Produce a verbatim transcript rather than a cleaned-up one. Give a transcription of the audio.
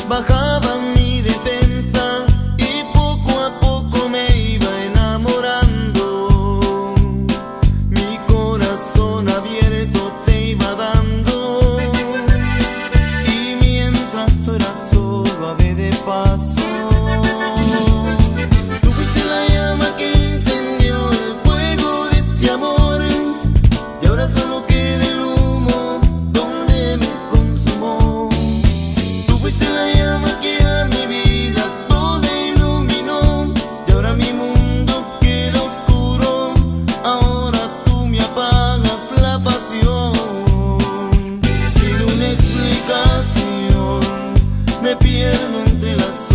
bajaba mi defensa y poco a poco me iba enamorando. Mi corazón abierto te iba dando, y mientras tú eras solo ave de paso. Tú fuiste la llama que incendió el fuego de este amor, y ahora solo queda el humo donde me consumó. Tú fuiste la llama que a mi vida toda iluminó, y ahora mi mundo queda oscuro. Ahora tú me apagas la pasión. Sin una explicación me pierdo entre las